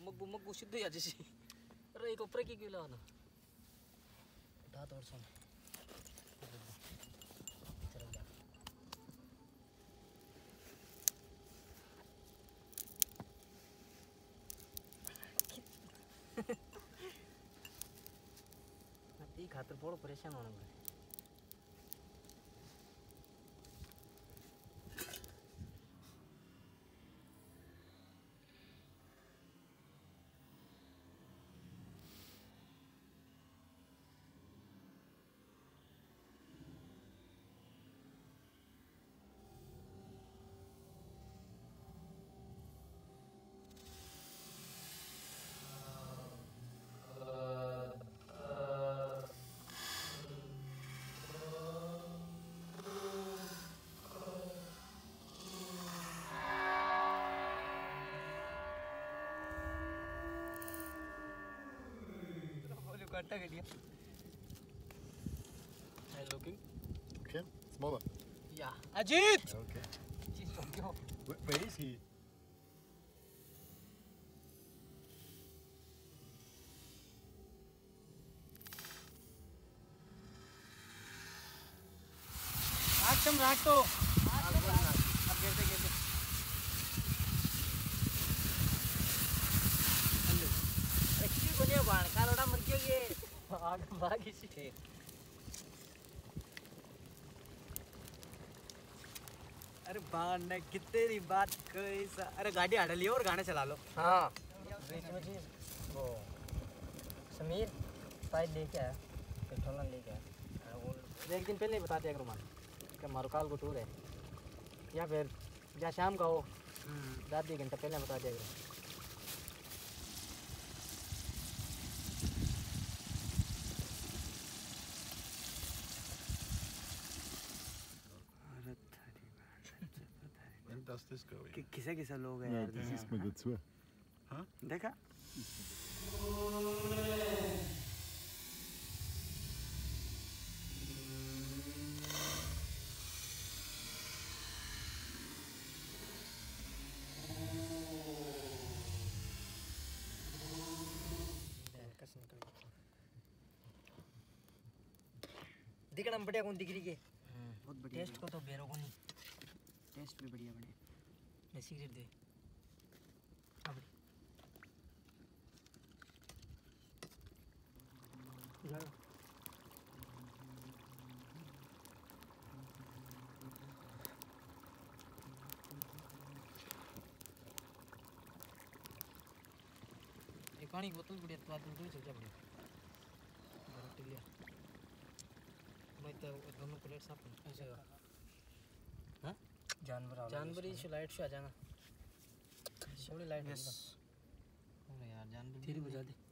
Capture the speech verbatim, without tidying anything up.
मग मग घुशीत दे याच्याशी. अरे एक ऊपर की गेला ना दात और सुन चल गया. ती खातर बड़ो परेशान होना पड़े. Hey, looking. Okay, smaller. Yeah. Ajit! Okay. Jeez, don't go. Where, where is he? Action, Rakto. अब गिरते गिरते. एक्चुअली बनिया बाण कालोड़ा मर गया ये. आग भाग इसी थे. अरे बाण ने कितने री बात करी सा. अरे गाड़ी हटा लियो और गाने चला लो. हाँ. बीच में चीज वो समीर पाइप लेके आया. पेट्रोल लेके आया. वो एक दिन पहले ही बता दिया करो मान कि हमारा काल को टूर है या फिर या शाम का हो. रात एक घंटा पहले बता दिया करो. Where does this go in? किसे किसे लोग हैं Ja, यार. das ist mir dazu. हाँ देखा. दिखना बढ़िया कौन दिख रही है. बहुत बढ़िया. टेस्ट को तो बेरो को नहीं. टेस्ट भी बढ़िया बढ़िया. मैं सिगरेट दे. अब लगा. एक पानी की बोतल बढ़िया तो आदमी दूर चल जा बढ़िया. बरफ लिया. मैं तो दोनों प्लेट साफ कर. ऐसे हाँ जानवर जानवर ही लाइट से आ जाना. थोड़ी लाइट. यस. यार जानवर धीरे बुझा दे.